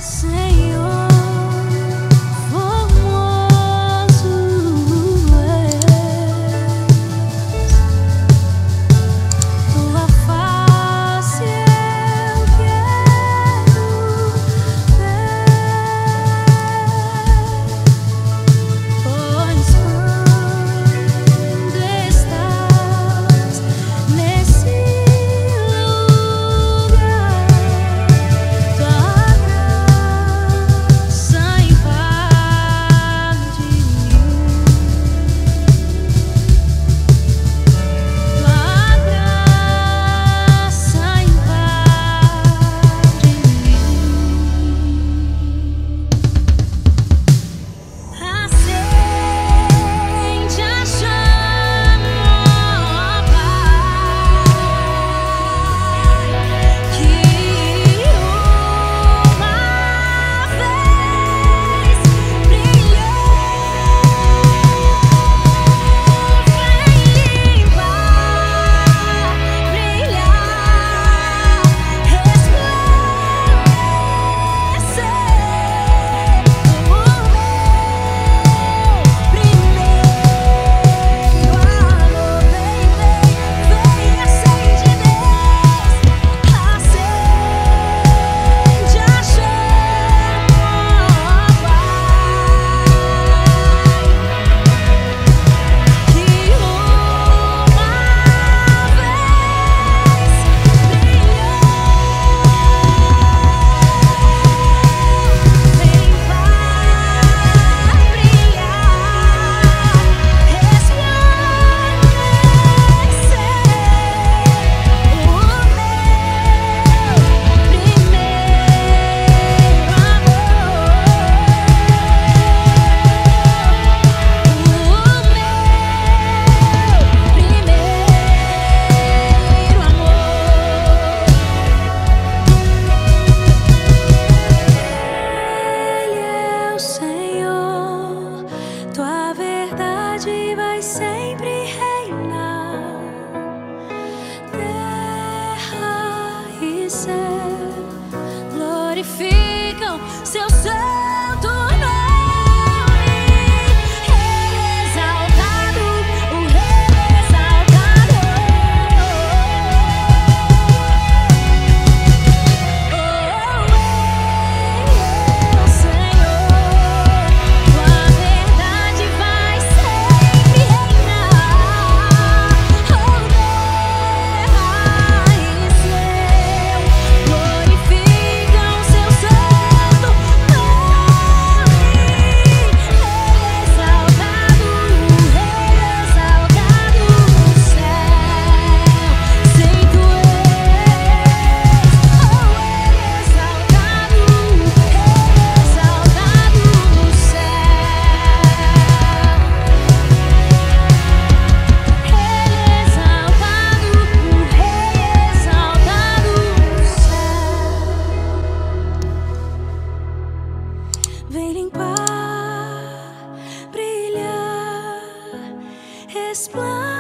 Senhor, formoso és, tua face eu quero ver, pois quando estás nesse lugar, tua graça invade mim, tua graça invade mim. Acende a chama, ó Pai, que uma vez brilhou, vem limpar, brilhar, resplandecer o meu primeiro amor. Vem, acende, Deus, acende a chama, ó Pai, que uma vez brilhou, vem, Ele é o Senhor, tua verdade vai sempre reinar. Terra e céu glorificam seu santo nome. Ele é exaltado, o Rei é exaltado. O Senhor, tua verdade vai sempre reinar. Terra e céu glorificam seu santo nome. Ele é exaltado, o Rei é exaltado no céu. Santo vem limpar, brilhar, resplandecer.